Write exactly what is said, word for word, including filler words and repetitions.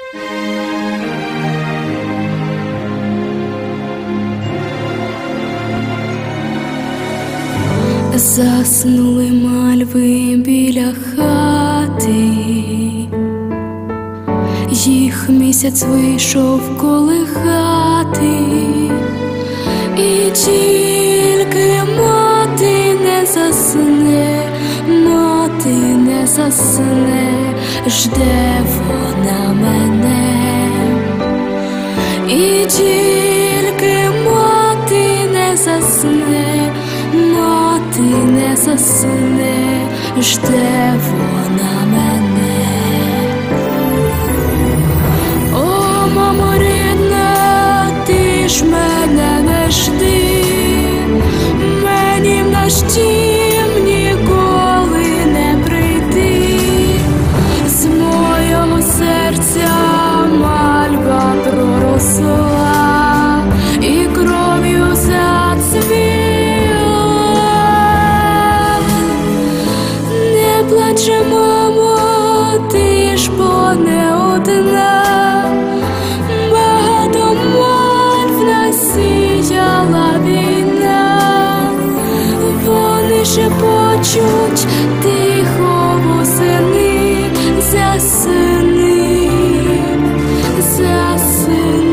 Заснули мальви біля хати, їх місяць вийшов колихати, і тільки мати не засне, мати не засне, жде вона мене, і тільки мати не засне, мати не засне, жде вона мене. О, мамо рідна, ти ж мене не жди, мені в наш дім ніколи не прийти, з мого серця мальва проросла і кров'ю зацвіла. Не плаче, мамо, ти ж бо не одна, багато мальв насіяла війна, вони шепочуть тихо восени, засини, засини.